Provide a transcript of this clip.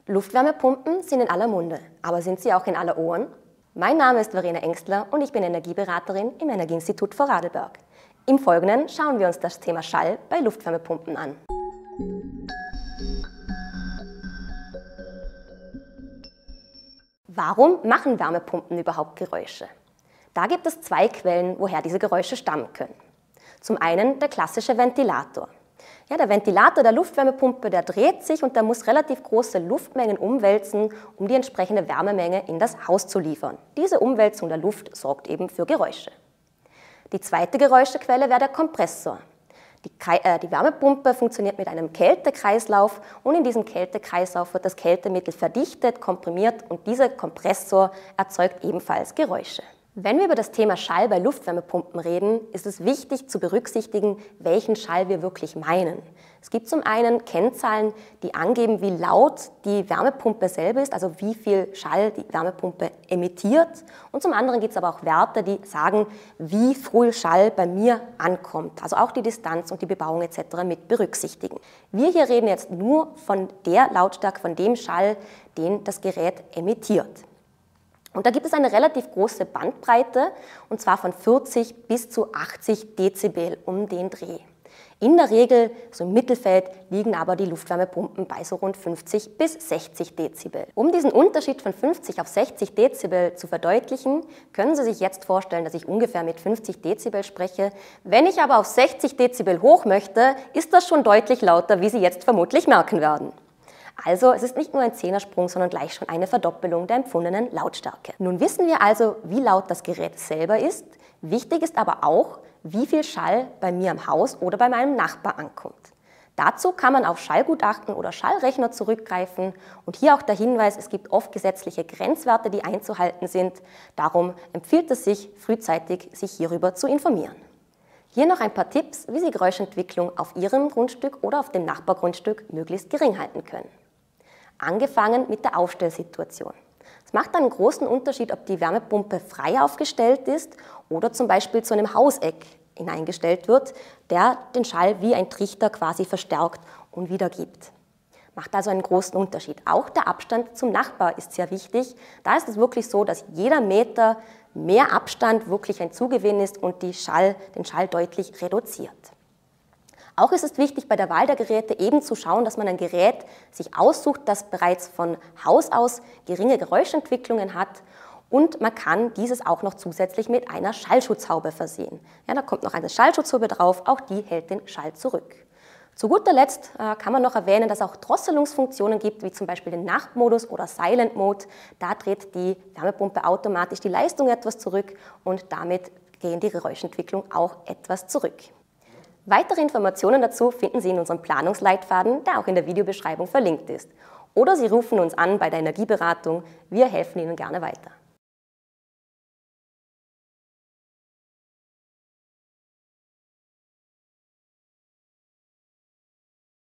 Luftwärmepumpen sind in aller Munde, aber sind sie auch in aller Ohren? Mein Name ist Verena Engstler und ich bin Energieberaterin im Energieinstitut Vorarlberg. Im Folgenden schauen wir uns das Thema Schall bei Luftwärmepumpen an. Warum machen Wärmepumpen überhaupt Geräusche? Da gibt es zwei Quellen, woher diese Geräusche stammen können. Zum einen der klassische Ventilator. Ja, der Ventilator der Luftwärmepumpe, der dreht sich und der muss relativ große Luftmengen umwälzen, um die entsprechende Wärmemenge in das Haus zu liefern. Diese Umwälzung der Luft sorgt eben für Geräusche. Die zweite Geräuschequelle wäre der Kompressor. Die Wärmepumpe funktioniert mit einem Kältekreislauf und in diesem Kältekreislauf wird das Kältemittel verdichtet, komprimiert und dieser Kompressor erzeugt ebenfalls Geräusche. Wenn wir über das Thema Schall bei Luftwärmepumpen reden, ist es wichtig zu berücksichtigen, welchen Schall wir wirklich meinen. Es gibt zum einen Kennzahlen, die angeben, wie laut die Wärmepumpe selber ist, also wie viel Schall die Wärmepumpe emittiert. Und zum anderen gibt es aber auch Werte, die sagen, wie viel Schall bei mir ankommt. Also auch die Distanz und die Bebauung etc. mit berücksichtigen. Wir hier reden jetzt nur von der Lautstärke, von dem Schall, den das Gerät emittiert. Und da gibt es eine relativ große Bandbreite, und zwar von 40 bis zu 80 Dezibel um den Dreh. In der Regel, so im Mittelfeld, liegen aber die Luftwärmepumpen bei so rund 50 bis 60 Dezibel. Um diesen Unterschied von 50 auf 60 Dezibel zu verdeutlichen, können Sie sich jetzt vorstellen, dass ich ungefähr mit 50 Dezibel spreche. Wenn ich aber auf 60 Dezibel hoch möchte, ist das schon deutlich lauter, wie Sie jetzt vermutlich merken werden. Also es ist nicht nur ein Zehnersprung, sondern gleich schon eine Verdoppelung der empfundenen Lautstärke. Nun wissen wir also, wie laut das Gerät selber ist. Wichtig ist aber auch, wie viel Schall bei mir am Haus oder bei meinem Nachbar ankommt. Dazu kann man auf Schallgutachten oder Schallrechner zurückgreifen und hier auch der Hinweis, es gibt oft gesetzliche Grenzwerte, die einzuhalten sind. Darum empfiehlt es sich, frühzeitig sich hierüber zu informieren. Hier noch ein paar Tipps, wie Sie Geräuschentwicklung auf Ihrem Grundstück oder auf dem Nachbargrundstück möglichst gering halten können. Angefangen mit der Aufstellsituation. Es macht einen großen Unterschied, ob die Wärmepumpe frei aufgestellt ist oder zum Beispiel zu einem Hauseck hineingestellt wird, der den Schall wie ein Trichter quasi verstärkt und wiedergibt. Macht also einen großen Unterschied. Auch der Abstand zum Nachbar ist sehr wichtig. Da ist es wirklich so, dass jeder Meter mehr Abstand wirklich ein Zugewinn ist und den Schall deutlich reduziert. Auch ist es wichtig, bei der Wahl der Geräte eben zu schauen, dass man ein Gerät sich aussucht, das bereits von Haus aus geringe Geräuschentwicklungen hat und man kann dieses auch noch zusätzlich mit einer Schallschutzhaube versehen. Ja, da kommt noch eine Schallschutzhaube drauf, auch die hält den Schall zurück. Zu guter Letzt kann man noch erwähnen, dass es auch Drosselungsfunktionen gibt, wie zum Beispiel den Nachtmodus oder Silent Mode. Da dreht die Wärmepumpe automatisch die Leistung etwas zurück und damit gehen die Geräuschentwicklung auch etwas zurück. Weitere Informationen dazu finden Sie in unserem Planungsleitfaden, der auch in der Videobeschreibung verlinkt ist. Oder Sie rufen uns an bei der Energieberatung, wir helfen Ihnen gerne weiter.